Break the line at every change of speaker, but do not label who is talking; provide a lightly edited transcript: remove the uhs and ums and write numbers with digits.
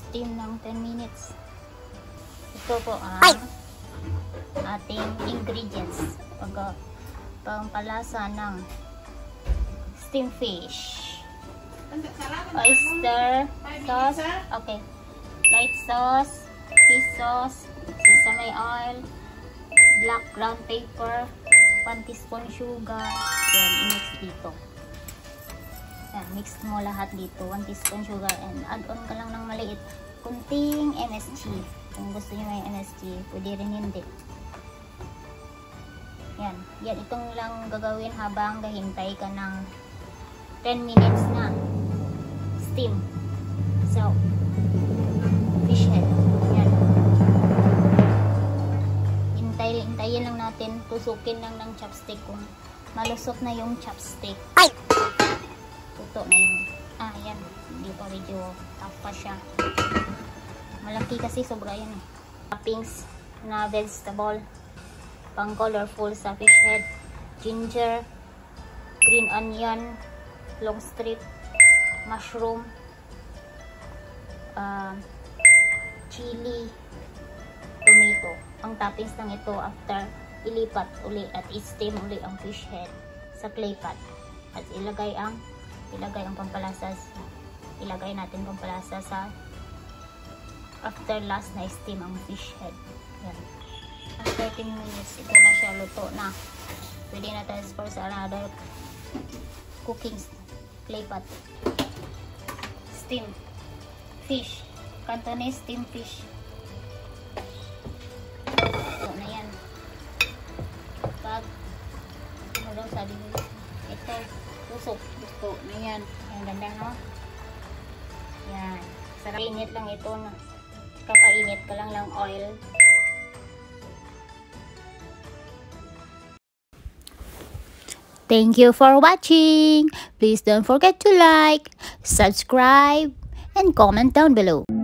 steam ng 10 minutes. Ito po ang ating ingredients. Pampalasa ng steam fish. Oyster sauce. Okay. Light sauce, fish sauce, sesame oil, black ground pepper, 1 teaspoon sugar. Then, i-mix dito. Yan, mix mo lahat dito. 1 teaspoon sugar and add-on ka lang ng maliit. Kunting MSG. Kung gusto nyo may MSG, pwede rin hindi. Yan. Yan, itong lang gagawin habang gahintay ka ng 10 minutes na steam. So, fish head. Yan. Hintayin lang natin. Tusukin lang ng chopstick kung malusok na yung chopstick. Tuto na yun. Yan. Hindi pa medyo tough pa siya. Malaki kasi sobra yan eh. Toppings na vegetable. Pang colorful sa fish head. Ginger, green onion, long strip, mushroom, chili, tomato. Ang toppings lang ito after ilipat uli at i-steam uli ang fish head sa clay pot. At ilagay ang pampalasa. Ilagay natin pampalasa sa after last na steam ang fish head. Yan. After 10 minutes, ito na siya, luto na. Pwede na transfer sa another cooking clay pot. Steam fish. Cantonese steam fish. Ito na yan. Pag ano daw sabi nila? Ito, tusok. Ito na yan. Ang ganda, no? Yan. Sarap. Init lang ito. Kakainit ka lang oil. Thank you for watching. Please don't forget to like, subscribe, and comment down below.